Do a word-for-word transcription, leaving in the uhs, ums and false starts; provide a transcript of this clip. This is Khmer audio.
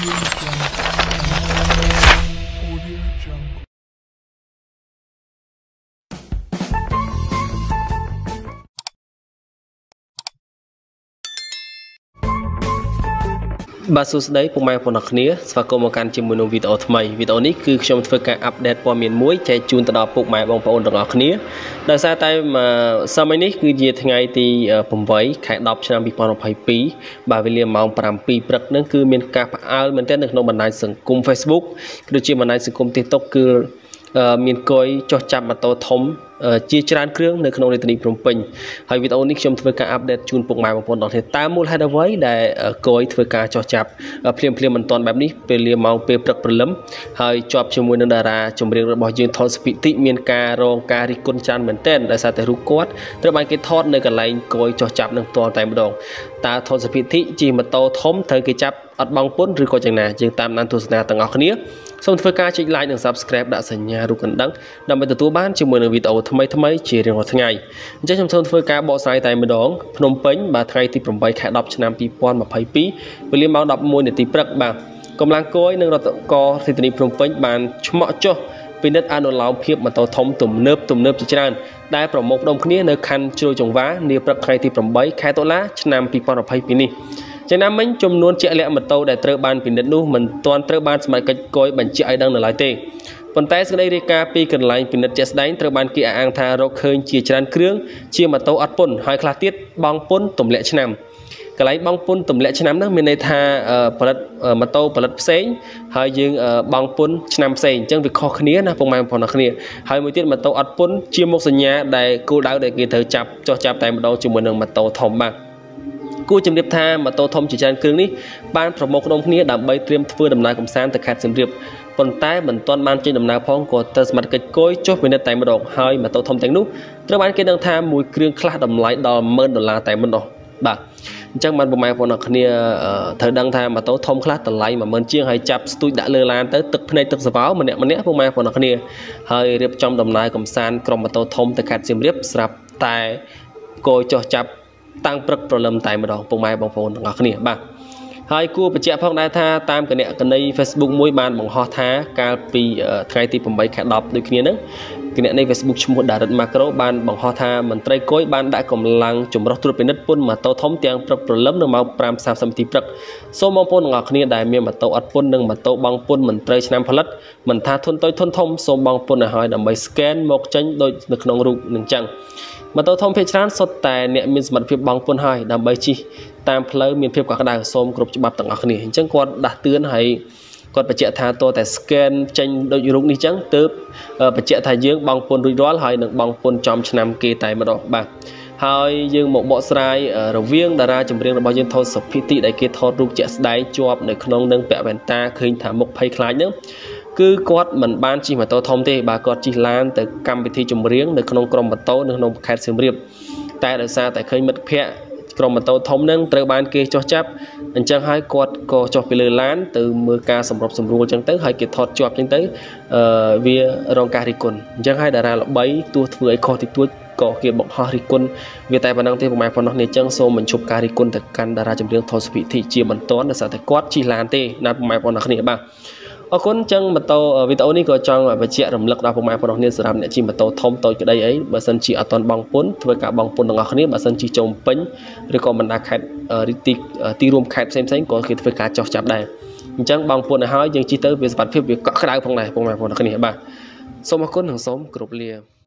បាទសួស្តីពុកម៉ែបងប្អូនគ្នាស្វាគមន៍មកកាន់ជាមួយនឹងវីដេអូថ្មីវីដេអូនេះគឺខ្ញុំធ្វើការអាប់ដេតព័ត៌មានមួយចែកជូនទៅដល់ពុកម៉ែបងប្អូនទាំងអស់គ្នាដោយសារតែសម័យនេះគឺជាថ្ងៃទី8ខែ10ឆ្នាំ2022បាទវេលាម៉ោងប្រាំពីរព្រឹកនឹងគឺមានការផ្អើលមែនទែននៅក្នុងបណ្ដាញសង្គម Facebook ក៏ដូចជាបណ្ដាញសង្គម TikTok គឺមានគយចោះចាប់ម៉ូតូធំជាច្រើនគ្រឿងនៅក្នុងរាជធានីភ្នំពេញហើយវីដេអូនេះខ្ញុំធ្វើការអាប់ដេតជូនពុកម៉ែបងប្អូនទាំងគ្នាតើមូលហេតុអ្វីដែលគយធ្វើការចោះចាប់ភ្លាមភ្លាមមិនទាន់បែបនេះពេលលាម៉ោងពេលព្រឹកព្រលឹមហើយជាប់ជាមួយនឹងតារាចម្រៀងរបស់យើងថតសពិតិមានការរងការរិះគន់ច្រើនមែនទែនដោយសារតែរូបគាត់ត្រូវបានគេថតនៅកន្លែងគយចោះចាប់នឹងផ្ទាល់តែម្ដងតើថតសពិតិជិះម៉ូតូធំត្រូវគេចាប់អត់បង់ពន្ធឬក៏យ៉ាងណាយើងតាមដានទស្សនាទាំងអស់គ្នាសូមធ្វើការចុច like និង subscribe ដាក់សញ្ញារូបកណ្ដឹងដើម្បីទទួលបានជាមួយនឹងវីដេអូថ្មីថ្មីជារៀងរាល់ថ្ងៃអញ្ចឹងខ្ញុំសូមធ្វើការបកស្រាយតែម្ដងភ្នំពេញបាទថ្ងៃទី8ខែ10ឆ្នាំ2022វេលាម៉ោងដប់មួយនាទីព្រឹកបាទកម្លាំងគយនិងរដ្ឋកោរាជធានីភ្នំពេញបានឆ្មក់ចុះពិនិត្យអនុលោមភាពម៉ូតូធំទំនើបទំនើបជាច្រើនដែលប្រមូលផ្ដុំគ្នានៅខណ្ឌជ្រោយចង្វានាព្រឹកថ្ងៃទី8ខែតុលាឆ្នាំ2022នេះចំណាំមិញចំនួនជាក់លាក់ម៉ូតូដែលត្រូវបានពិនិត្យនោះមិនទាន់ត្រូវបានសមាជិកគយបញ្ជាក់ឲ្យដឹងនៅឡើយទេប៉ុន្តែសេចក្តីរាយការណ៍ពីកន្លែងពិនិត្យជាក់ស្ដែងត្រូវបានគេអះអាងថារកឃើញជាច្រើនគ្រឿងជាម៉ូតូអត់ពន្ធហើយខ្លះទៀតបង់ពន្ធទម្លាក់ឆ្នាំកន្លែងបង់ពន្ធទម្លាក់ឆ្នាំនោះមានន័យថាផលិតម៉ូតូផលិតផ្សេងហើយយើងបង់ពន្ធឆ្នាំផ្សេងអញ្ចឹងវាខុសគ្នាណាពុកម៉ែបងប្អូនគ្នាហើយមួយទៀតម៉ូតូអត់ពន្ធជាមុខសញ្ញាដែលគោលដៅដែលគេត្រូវចាប់ចោះចាប់តែម្ដងជាមួយនឹងម៉ូតូធំបាទគួរជំរាបថាម៉ូតូធំជាច្រើនគ្រឿងនេះបានប្រមូលផ្ដុំគ្នាដើម្បីត្រៀមធ្វើដំណើរកម្សាន្តទៅខេត្តសៀមរាបប៉ុន្តែមិនទាន់បានចេញដំណើរផងក៏ត្រូវសមត្ថកិច្ចគយចុះពិនិត្យតែម្ដងហើយម៉ូតូធំទាំងនោះត្រូវបានគេដឹងថាមួយគ្រឿងខ្លះតម្លៃដល់ម៉ឺនដុល្លារតែប៉ុណ្ណោះបាទអញ្ចឹងបានពុកម៉ែបងប្អូនគ្នាត្រូវដឹងថាម៉ូតូធំខ្លះតម្លៃមួយម៉ឺនជាងហើយចាប់ស្ទូចដាក់លើឡានទៅទឹកភ្នែកទឹកសវោម្នាក់ម្នាក់ពុកម៉ែបងប្អូនគ្នាហើយរៀបចំដំណើរកម្សាន្តក្រុមម៉ូតូធំទៅខេត្តសៀមរាបស្រាប់តែគយចុះចាប់តាំងព្រឹកព្រលឹមតែម្ដងពុកម៉ែបងប្អូនទាំងអស់គ្នាបាទហើយគួរបញ្ជាក់ផងដែរថាតាមគណនី Facebook មួយបានបង្ហោះថាកាលពីថ្ងៃទី8ខែ10ដូចគ្នាហ្នឹងគណនី Facebook ឈ្មោះ Darit Macro បានបង្ហោះថាមន្ត្រីគយបានដាក់កម្លាំងចម្រុះត្រួតពិនិត្យពន្ធម៉ូតូធំទាំងព្រឹកព្រលឹមនៅម៉ោង ប្រាំសាមសិប នាទីព្រឹកសូមបងប្អូនទាំងអស់គ្នាដែលមានម៉ូតូអត់ពន្ធនិងម៉ូតូបង់ពន្ធមិនត្រូវឆ្នាំផលិតមិនថាធុនតូចធុនធំសូមបង់ពន្ធឲ្យហើយដើម្បី scan មកចេញដូចនៅក្នុងរូបនឹងចឹងម៉ូតូធំភាគច្រើនសុទ្ធតែអ្នកមានសមត្ថភាពបង់ពន្ធហើយដើម្បីជិះតាមផ្លូវមានភាពកក់ក្ដៅសូមគ្រប់ច្បាប់ទាំងអស់គ្នាអញ្ចឹងគាត់ដាស់តឿនហើយគាត់បញ្ជាក់ថាតើតែ scan ចេញដូចរូបនេះអញ្ចឹងទើបបញ្ជាក់ថាយើងបង់ពន្ធរួចរាល់ហើយនឹងបង់ពន្ធចំឆ្នាំគេតែម្ដងបាទហើយយើងមកបកស្រាយរវាងតារាចម្រៀងរបស់យើងថតសុភិតិដែលគេថតរូបជាក់ស្ដែងជាប់នៅក្នុងនឹងពាក់វ៉ែនតាឃើញថាមុខភ័យខ្លាចហ្នឹងគឺគាត់មិនបានជិះម៉ូតូធំទេបាទគាត់ជិះឡានទៅកម្មវិធីចម្រៀងនៅក្នុងក្រុមម៉ូតូនៅក្នុងខេត្តសៀមរាបតែដោយសារតែឃើញមិត្តភ័ក្តិក្រុមម៉ូតូធំហ្នឹងត្រូវបានគេចោះចាប់អញ្ចឹងហើយគាត់ក៏ចុះពីលើឡានទៅមើលការសម្របសម្រួលអញ្ចឹងទៅហើយគេថតជាប់អញ្ចឹងទៅអឺវារងការរិះគន់អញ្ចឹងហើយតារាល្បីទោះធ្វើឲ្យខុសតិចតួចក៏គេបង្ហោះរិះគន់វាតែប៉ុណ្ណឹងទេពុកម៉ែប៉ុណ្ណោះនេះអញ្ចឹងសូមបញ្ឈប់ការរិះគន់ទៅកាន់តារាចម្រៀងថតសុភិតិជាបន្តដោយសារតែគាត់ជិះឡានទេណាពុកម៉ែប៉ុណ្ណោះគ្នាបាទអរគុណអញ្ចឹងម៉ូតូវីដេអូនេះក៏ចង់បញ្ជាក់រំលឹកដល់ពុកម៉ែបងប្អូនគ្នាសម្រាប់អ្នកជិះម៉ូតូធំតូចក្តីអីបើសិនជាអត់ទាន់បង់ពន្ធធ្វើការបង់ពន្ធទាំងអស់គ្នាបើសិនជាចូលពេញឬក៏បណ្ដាខេត្តទីទីរួមខេត្តផ្សេងផ្សេងក៏គេធ្វើការចោះចាប់ដែរអញ្ចឹងបង់ពន្ធឲ្យហើយយើងជិះទៅវាសុខភាពវាកក់ក្ដៅផងដែរពុកម៉ែបងប្អូនគ្នាបាទសូមអរគុណនិងសូមគោរពលា